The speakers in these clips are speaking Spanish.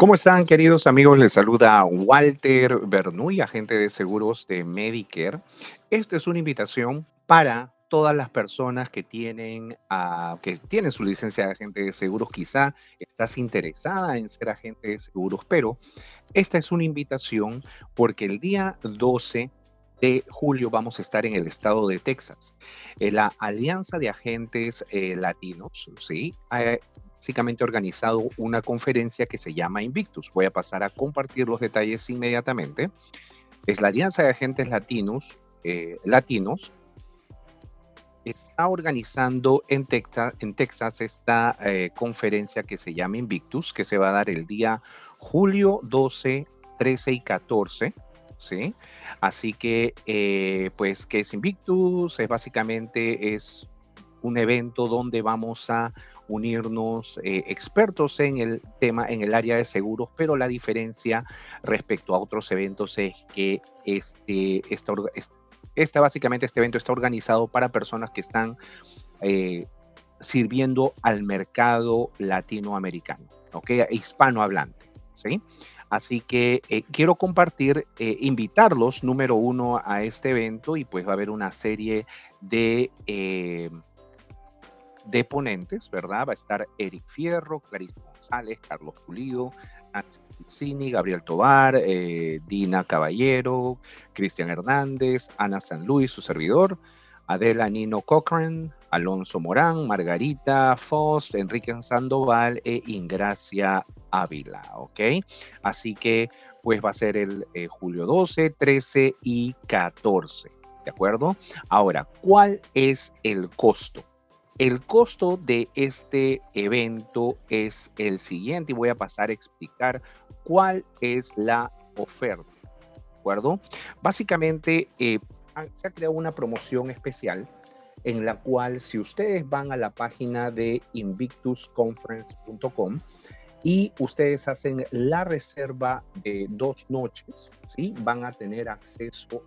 ¿Cómo están, queridos amigos? Les saluda Walter Bernuy, agente de seguros de Medicare. Esta es una invitación para todas las personas que tienen su licencia de agente de seguros. Quizá estás interesada en ser agente de seguros, pero esta es una invitación porque el día 12 de julio vamos a estar en el estado de Texas. La Alianza de Agentes Latinos, ¿sí? Básicamente organizado una conferencia que se llama Invictus. Voy a pasar a compartir los detalles inmediatamente. Es la Alianza de Agentes Latinos está organizando en Texas esta conferencia que se llama Invictus, que se va a dar el día julio 12, 13 y 14. ¿Sí? Así que, pues, ¿qué es Invictus? Es un evento donde vamos a unirnos expertos en el tema, en el área de seguros, pero la diferencia respecto a otros eventos es que este evento está organizado para personas que están sirviendo al mercado latinoamericano, ¿ok? Hispanohablante, ¿sí? Así que quiero invitarlos, número uno, a este evento, y pues va a haber una serie de ponentes, ¿verdad? Va a estar Eric Fierro, Clarissa González, Carlos Pulido, Nancy Pizzini, Gabriel Tobar, Dina Caballero, Cristian Hernández, Ana San Luis, su servidor, Adela Nino Cochran, Alonso Morán, Margarita Foss, Enrique Sandoval e Ingracia Ávila, ¿ok? Así que pues va a ser el julio 12, 13 y 14, ¿de acuerdo? Ahora, ¿cuál es el costo? El costo de este evento es el siguiente y voy a pasar a explicar cuál es la oferta, ¿de acuerdo? Básicamente se ha creado una promoción especial en la cual, si ustedes van a la página de invictusconference.com y ustedes hacen la reserva de 2 noches, ¿sí? Van a tener acceso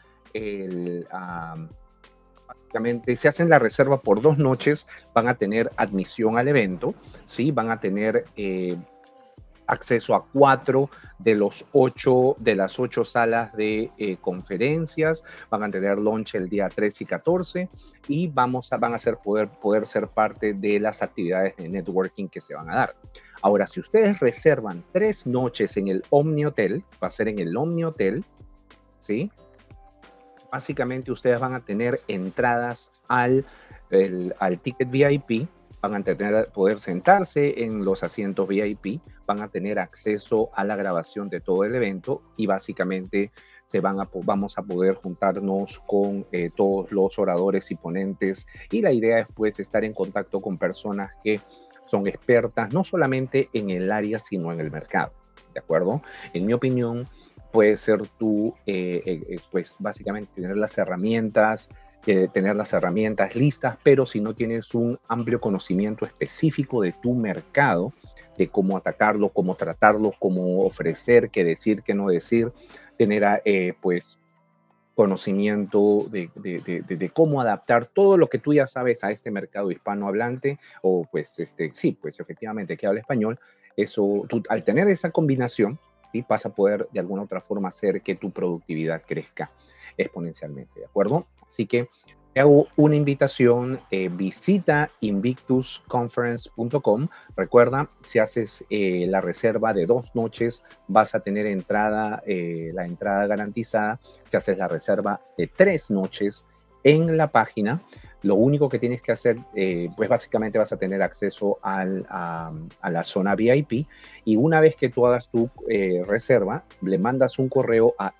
básicamente, si hacen la reserva por 2 noches, van a tener admisión al evento, ¿sí? Van a tener acceso a 4 de las 8 salas de conferencias, van a tener lunch el día 13 y 14 y van a poder ser parte de las actividades de networking que se van a dar. Ahora, si ustedes reservan 3 noches en el Omni Hotel, va a ser en el Omni Hotel, ¿sí? Básicamente ustedes van a tener entradas al ticket VIP, van a poder sentarse en los asientos VIP, van a tener acceso a la grabación de todo el evento y básicamente vamos a poder juntarnos con todos los oradores y ponentes, y la idea es pues estar en contacto con personas que son expertas no solamente en el área sino en el mercado, ¿de acuerdo? En mi opinión, puede ser tú, pues básicamente tener las herramientas listas, pero si no tienes un amplio conocimiento específico de tu mercado, de cómo atacarlo, cómo tratarlo, cómo ofrecer, qué decir, qué no decir, tener pues conocimiento de cómo adaptar todo lo que tú ya sabes a este mercado hispanohablante, o pues sí, pues efectivamente que habla español. Eso, tú, al tener esa combinación, ¿sí? Vas a poder de alguna otra forma hacer que tu productividad crezca exponencialmente, ¿de acuerdo? Así que te hago una invitación, visita invictusconference.com. Recuerda, si haces la reserva de 2 noches, vas a tener la entrada garantizada. Si haces la reserva de 3 noches en la página, lo único que tienes que hacer, pues básicamente vas a tener acceso a la zona VIP, y una vez que tú hagas tu reserva, le mandas un correo a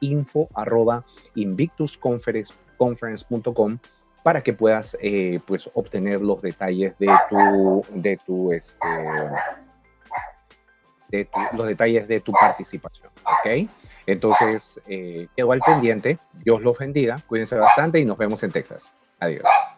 info@invictusconference.com para que puedas pues obtener los detalles los detalles de tu participación, ¿ok? Entonces, quedo al pendiente. Dios los bendiga, cuídense bastante y nos vemos en Texas. Adiós.